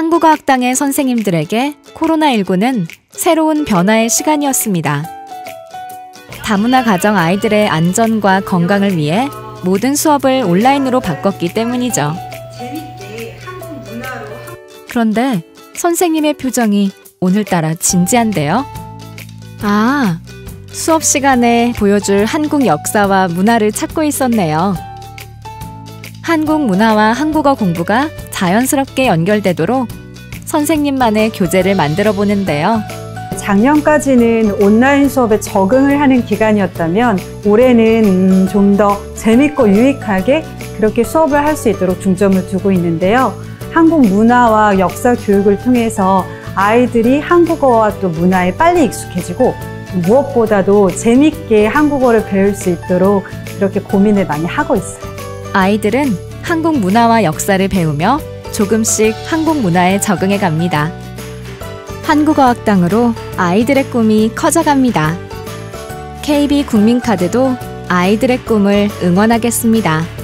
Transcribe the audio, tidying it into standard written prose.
한국어학당의 선생님들에게 코로나19는 새로운 변화의 시간이었습니다. 다문화 가정 아이들의 안전과 건강을 위해 모든 수업을 온라인으로 바꿨기 때문이죠. 그런데 선생님의 표정이 오늘따라 진지한데요. 아, 수업 시간에 보여줄 한국 역사와 문화를 찾고 있었네요. 한국 문화와 한국어 공부가 자연스럽게 연결되도록 선생님만의 교재를 만들어 보는데요. 작년까지는 온라인 수업에 적응을 하는 기간이었다면 올해는 좀 더 재밌고 유익하게 그렇게 수업을 할 수 있도록 중점을 두고 있는데요. 한국 문화와 역사 교육을 통해서 아이들이 한국어와 또 문화에 빨리 익숙해지고 무엇보다도 재밌게 한국어를 배울 수 있도록 그렇게 고민을 많이 하고 있어요. 아이들은 한국 문화와 역사를 배우며 조금씩 한국 문화에 적응해 갑니다. 한국어학당으로 아이들의 꿈이 커져갑니다. KB 국민카드도 아이들의 꿈을 응원하겠습니다.